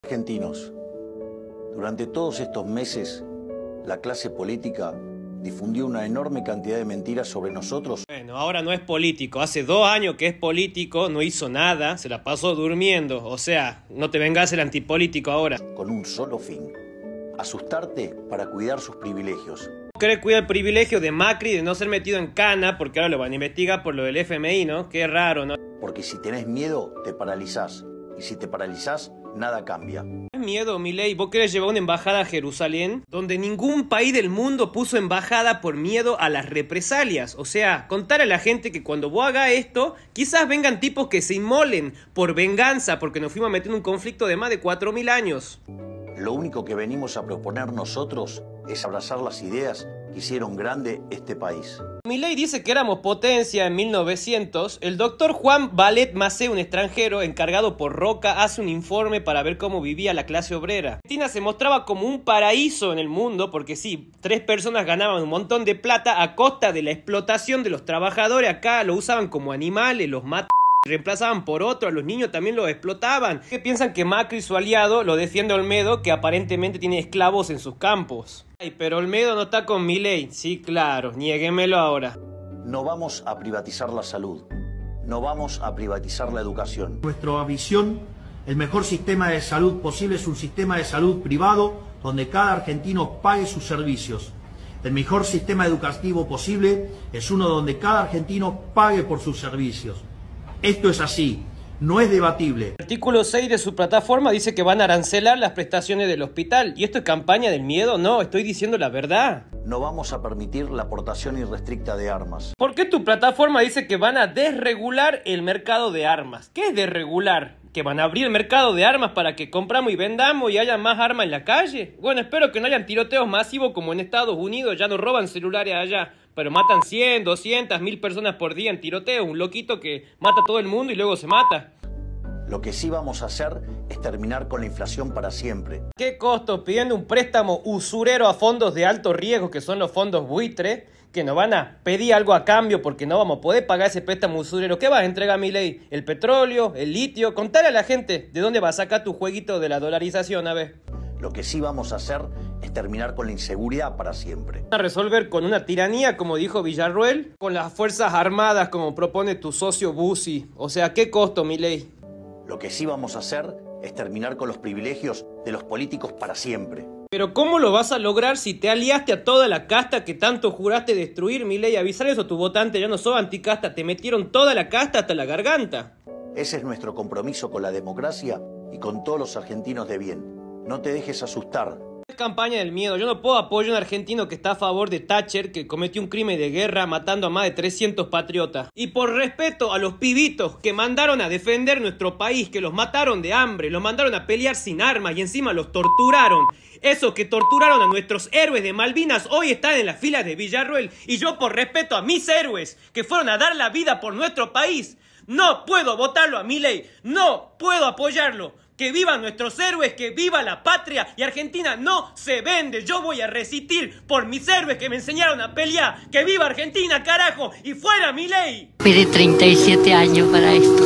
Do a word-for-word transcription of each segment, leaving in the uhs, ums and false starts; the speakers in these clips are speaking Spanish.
Argentinos, durante todos estos meses, la clase política difundió una enorme cantidad de mentiras sobre nosotros. Bueno, ahora no es político. Hace dos años que es político, no hizo nada, se la pasó durmiendo. O sea, no te vengas el antipolítico ahora. Con un solo fin: asustarte para cuidar sus privilegios. ¿Querés cuidar el privilegio de Macri de no ser metido en cana porque ahora lo van a investigar por lo del F M I, ¿no? Qué raro, ¿no? Porque si tenés miedo, te paralizás. Y si te paralizás, nada cambia. ¿Es miedo, Milei? ¿Vos querés llevar una embajada a Jerusalén? Donde ningún país del mundo puso embajada por miedo a las represalias. O sea, contar a la gente que cuando vos hagas esto, quizás vengan tipos que se inmolen por venganza, porque nos fuimos a meter en un conflicto de más de cuatro mil años. Lo único que venimos a proponer nosotros es abrazar las ideas que hicieron grande este país. Milei dice que éramos potencia en mil novecientos. El doctor Juan Ballet Macé, un extranjero encargado por Roca, hace un informe para ver cómo vivía la clase obrera. Argentina se mostraba como un paraíso en el mundo porque sí, tres personas ganaban un montón de plata a costa de la explotación de los trabajadores. Acá lo usaban como animales, los mataban, reemplazaban por otro, a los niños también los explotaban. ¿Qué piensan que Macri, su aliado, lo defiende Olmedo, que aparentemente tiene esclavos en sus campos? Ay, pero Olmedo no está con Milei. Sí, claro, niéguemelo ahora. No vamos a privatizar la salud. No vamos a privatizar la educación. Nuestra visión, el mejor sistema de salud posible es un sistema de salud privado donde cada argentino pague sus servicios. El mejor sistema educativo posible es uno donde cada argentino pague por sus servicios. Esto es así, no es debatible. El artículo seis de su plataforma dice que van a arancelar las prestaciones del hospital. ¿Y esto es campaña del miedo? No, estoy diciendo la verdad. No vamos a permitir la aportación irrestricta de armas. ¿Por qué tu plataforma dice que van a desregular el mercado de armas? ¿Qué es desregular? ¿Que van a abrir el mercado de armas para que compramos y vendamos y haya más armas en la calle? Bueno, espero que no hayan tiroteos masivos como en Estados Unidos. Ya no roban celulares allá, pero matan cien, doscientas, mil personas por día en tiroteos. Un loquito que mata a todo el mundo y luego se mata. Lo que sí vamos a hacer es terminar con la inflación para siempre. ¿Qué costo? Pidiendo un préstamo usurero a fondos de alto riesgo, que son los fondos buitre, que nos van a pedir algo a cambio porque no vamos a poder pagar ese préstamo usurero. ¿Qué vas a entregar, Milei? ¿El petróleo? ¿El litio? Contale a la gente de dónde va a sacar tu jueguito de la dolarización, a ver. Lo que sí vamos a hacer es terminar con la inseguridad para siempre. ¿A resolver con una tiranía, como dijo Villarroel? ¿Con las fuerzas armadas, como propone tu socio Bussi? O sea, ¿qué costo, Milei? Lo que sí vamos a hacer es terminar con los privilegios de los políticos para siempre. Pero ¿cómo lo vas a lograr si te aliaste a toda la casta que tanto juraste destruir, Milei? Avisar eso a tu votante, ya no sos anticasta, te metieron toda la casta hasta la garganta. Ese es nuestro compromiso con la democracia y con todos los argentinos de bien. No te dejes asustar. Es campaña del miedo. Yo no puedo apoyar a un argentino que está a favor de Thatcher, que cometió un crimen de guerra matando a más de trescientos patriotas. Y por respeto a los pibitos que mandaron a defender nuestro país, que los mataron de hambre, los mandaron a pelear sin armas y encima los torturaron. Esos que torturaron a nuestros héroes de Malvinas hoy están en las filas de Villarroel. Y yo, por respeto a mis héroes que fueron a dar la vida por nuestro país, no puedo votarlo a Milei. No puedo apoyarlo. Que vivan nuestros héroes, que viva la patria, y Argentina no se vende. Yo voy a resistir por mis héroes que me enseñaron a pelear. ¡Que viva Argentina, carajo! ¡Y fuera Milei! Esperé treinta y siete años para esto.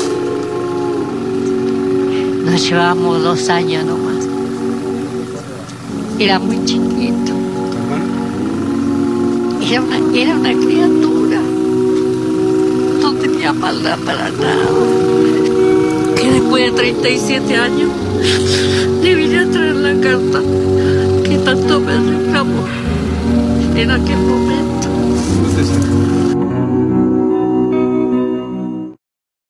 Nos llevamos dos años nomás. Era muy chiquito. Era una, era una criatura. No tenía maldad para nada. Que después de treinta y siete años le vine a traer la carta que tanto me reclamó en aquel momento.